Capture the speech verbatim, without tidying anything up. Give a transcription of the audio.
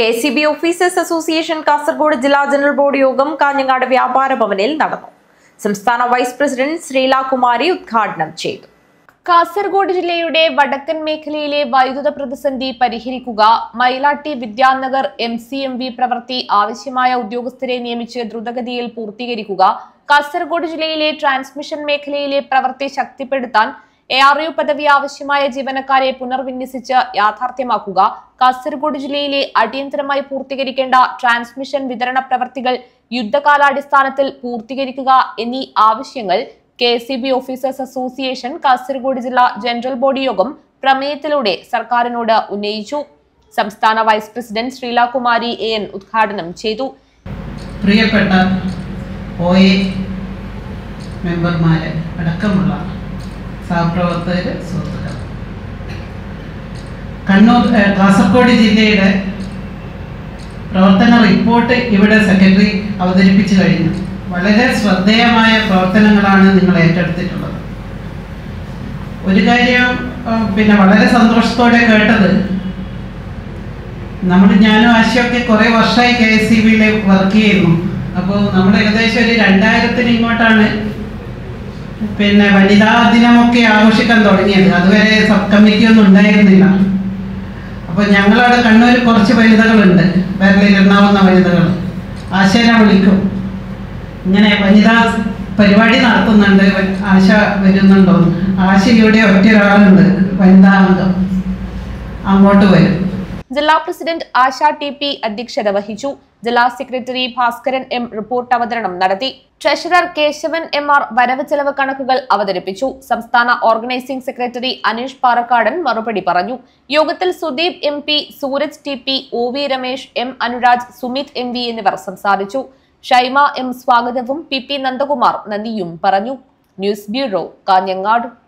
K C B officers association Kasaragod ജില്ലാ general body യോഗം കാഞ്ഞങ്ങാട് വ്യാപാര ഭവനിൽ നടന്നു. സംസ്ഥാന വൈസ് പ്രസിഡന്റ് ശ്രീലാകുമാരി ഉദ്ഘാടനം ചെയ്തു. കാസർഗോഡ് ജില്ലയുടെ വടക്കൻ മേഖലയിലെ വൈദ്യുത പ്രതിസന്ധി പരിഹരിക്കുക, Mailatti Vidyanagar M C M V പ്രവൃത്തി ആവശ്യമായ ഉദ്യോഗസ്ഥരെ നിയമിച്ച് ദ്രുതഗതിയിൽ പൂർത്തീകരിക്കുക, കാസർഗോഡ് ജില്ലയിലെ ട്രാൻസ്മിഷൻ മേഖലയിലെ പ്രവൃത്തി ശക്തിപ്പെടുത്താൻ എ ആർ യു പദവി ആവശ്യമായ ജീവനക്കാരെ പുനർവിന്യസിച്ച് യാഥാർത്ഥ്യമാക്കുക, കാസർഗോഡ് ജില്ലയിലെ അടിയന്തരമായി പൂർത്തീകരിക്കേണ്ട ട്രാൻസ്മിഷൻ വിതരണ പ്രവൃത്തികൾ യുദ്ധകാലാടിസ്ഥാനത്തിൽ പൂർത്തീകരിക്കുക എന്നീ ആവശ്യങ്ങൾ K C B officers association Kasaragod ജില്ലാ ജനറൽ ബോഡി യോഗം പ്രമേയത്തിലൂടെ സർക്കാരിനോട് ഉന്നയിച്ചു. സംസ്ഥാന vice president Sreelakumari A N ഉദ്ഘാടനം ചെയ്തു. പ്രിയപ്പെട്ട ഒ എ മെമ്പർമാരെ അടക്കമുള്ള സഹപ്രവർത്തകർ, സുഹൃത്തുക്കൾ, കണ്ണൂർ കാസർഗോഡ് ജില്ലയുടെ പ്രവർത്തന റിപ്പോർട്ട് ഇവിടെ സെക്രട്ടറി അവതരിപ്പിച്ചു കഴിഞ്ഞു. വളരെ ശ്രദ്ധേയമായ പ്രവർത്തനങ്ങളാണ് നിങ്ങൾ ഏറ്റെടുത്തിട്ടുള്ളത്. ഒരു കാര്യം പിന്നെ വളരെ സന്തോഷത്തോടെ കേട്ടത്, നമ്മൾ ഞാനും ആശയൊക്കെ കുറേ വർഷമായി കെ എസ് സി ബിയിൽ വർക്ക് ചെയ്യുന്നു. അപ്പോൾ നമ്മൾ ഏകദേശം ഒരു രണ്ടായിരത്തിന് ഇങ്ങോട്ടാണ് പിന്നെ വനിതാ ദിനമൊക്കെ ആഘോഷിക്കാൻ തുടങ്ങിയത്. അതുവരെ സബ് കമ്മിറ്റി ഒന്നും ഉണ്ടായിരുന്നില്ല. അപ്പോൾ ഞങ്ങളവിടെ കണ്ണൂർ കുറച്ച് വനിതകളുണ്ട്, വിരലിലെണ്ണാവുന്ന വനിതകൾ. ആശയെ വിളിക്കും, ഇങ്ങനെ വനിതാ പരിപാടി നടത്തുന്നുണ്ട്, ആശ വരുന്നുണ്ടോ? ആശ ഇവിടെ ഒറ്റ ഒരാളുണ്ട്, വനിതാ അംഗം, അങ്ങോട്ട് വരും. ജില്ലാ പ്രസിഡന്റ് ആശ ടി പി അധ്യക്ഷത വഹിച്ചു. ജില്ലാ സെക്രട്ടറി ഭാസ്കരൻ എം റിപ്പോർട്ട് അവതരണം നടത്തി. ട്രഷറർ കേശവൻ എം ആർ വരവ് ചെലവ് കണക്കുകൾ അവതരിപ്പിച്ചു. സംസ്ഥാന ഓർഗനൈസിംഗ് സെക്രട്ടറി അനീഷ് പാറക്കാടൻ മറുപടി പറഞ്ഞു. യോഗത്തിൽ Sudeep M P, Sooraj T P, O V Ramesh, M Anuraj, Sumith M V എന്നിവർ സംസാരിച്ചു. ഷൈമ എം സ്വാഗതവും പി പി നന്ദകുമാർ നന്ദിയും പറഞ്ഞു. News bureau, Kanhangad.